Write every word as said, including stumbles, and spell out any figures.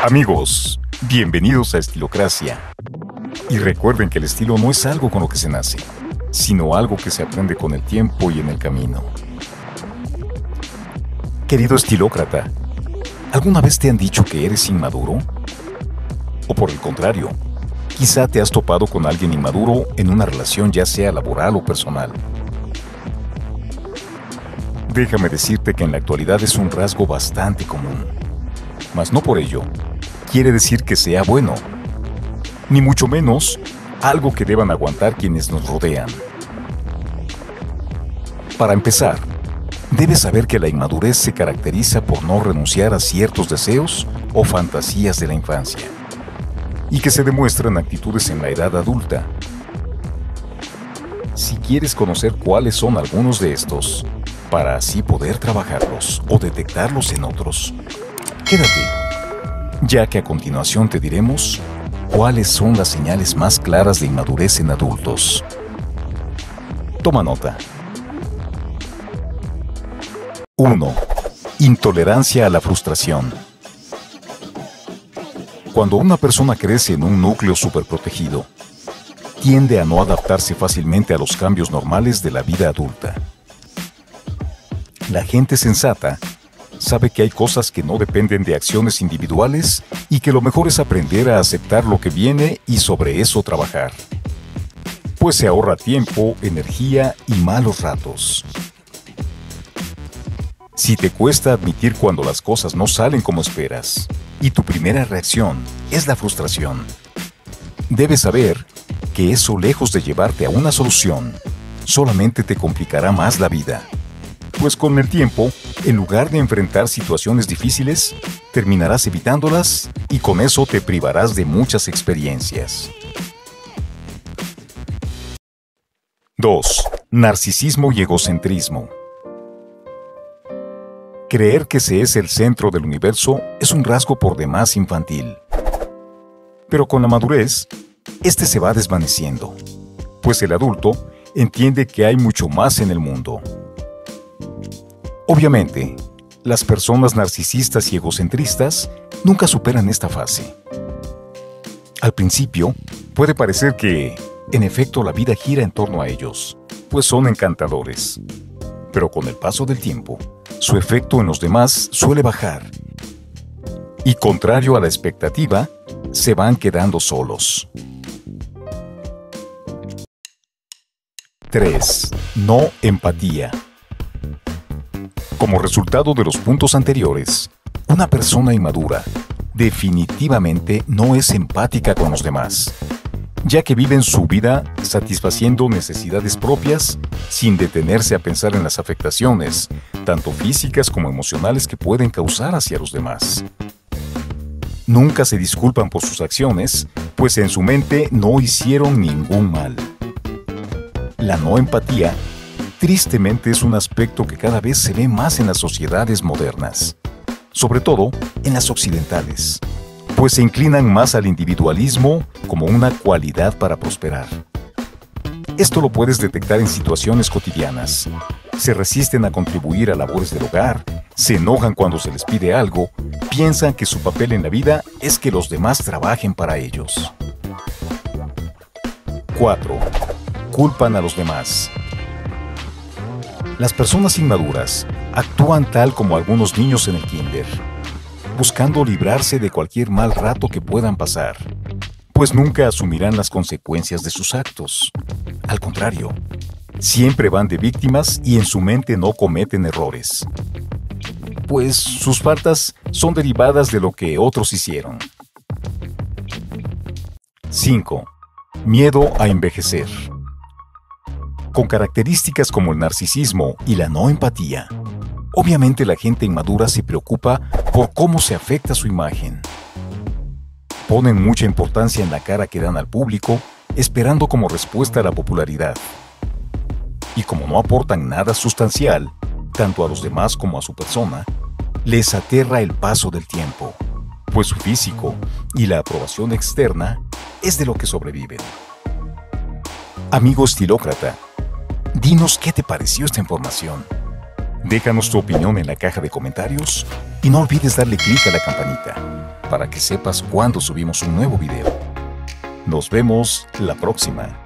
Amigos, bienvenidos a Estilocracia. Y recuerden que el estilo no es algo con lo que se nace, sino algo que se aprende con el tiempo y en el camino. Querido estilócrata, ¿alguna vez te han dicho que eres inmaduro? O por el contrario, quizá te has topado con alguien inmaduro en una relación ya sea laboral o personal. Déjame decirte que en la actualidad es un rasgo bastante común, mas no por ello quiere decir que sea bueno, ni mucho menos algo que deban aguantar quienes nos rodean. Para empezar, debes saber que la inmadurez se caracteriza por no renunciar a ciertos deseos o fantasías de la infancia, y que se demuestran actitudes en la edad adulta. Si quieres conocer cuáles son algunos de estos, para así poder trabajarlos o detectarlos en otros, quédate, ya que a continuación te diremos cuáles son las señales más claras de inmadurez en adultos. Toma nota. uno. Intolerancia a la frustración. Cuando una persona crece en un núcleo superprotegido, tiende a no adaptarse fácilmente a los cambios normales de la vida adulta. La gente sensata sabe que hay cosas que no dependen de acciones individuales y que lo mejor es aprender a aceptar lo que viene y sobre eso trabajar, pues se ahorra tiempo, energía y malos ratos. Si te cuesta admitir cuando las cosas no salen como esperas y tu primera reacción es la frustración, debes saber que eso, lejos de llevarte a una solución, solamente te complicará más la vida. Pues con el tiempo, en lugar de enfrentar situaciones difíciles, terminarás evitándolas y con eso te privarás de muchas experiencias. dos. Narcisismo y egocentrismo. Creer que se es el centro del universo es un rasgo por demás infantil. Pero con la madurez, este se va desvaneciendo, pues el adulto entiende que hay mucho más en el mundo. Obviamente, las personas narcisistas y egocentristas nunca superan esta fase. Al principio, puede parecer que, en efecto, la vida gira en torno a ellos, pues son encantadores. Pero con el paso del tiempo, su efecto en los demás suele bajar. Y contrario a la expectativa, se van quedando solos. tres. No empatía. Como resultado de los puntos anteriores, una persona inmadura definitivamente no es empática con los demás, ya que viven su vida satisfaciendo necesidades propias sin detenerse a pensar en las afectaciones, tanto físicas como emocionales, que pueden causar hacia los demás. Nunca se disculpan por sus acciones, pues en su mente no hicieron ningún mal. La no empatía tristemente es un aspecto que cada vez se ve más en las sociedades modernas, sobre todo en las occidentales, pues se inclinan más al individualismo como una cualidad para prosperar. Esto lo puedes detectar en situaciones cotidianas. Se resisten a contribuir a labores del hogar, se enojan cuando se les pide algo, piensan que su papel en la vida es que los demás trabajen para ellos. cuatro. Culpan a los demás. Las personas inmaduras actúan tal como algunos niños en el kinder, buscando librarse de cualquier mal rato que puedan pasar, pues nunca asumirán las consecuencias de sus actos. Al contrario, siempre van de víctimas y en su mente no cometen errores, pues sus faltas son derivadas de lo que otros hicieron. cinco. Miedo a envejecer. Con características como el narcisismo y la no empatía, obviamente la gente inmadura se preocupa por cómo se afecta su imagen. Ponen mucha importancia en la cara que dan al público, esperando como respuesta a la popularidad. Y como no aportan nada sustancial, tanto a los demás como a su persona, les aterra el paso del tiempo, pues su físico y la aprobación externa es de lo que sobreviven. Amigo estilócrata, dinos qué te pareció esta información. Déjanos tu opinión en la caja de comentarios Y no olvides darle clic a la campanita para que sepas cuando subimos un nuevo video. Nos vemos la próxima.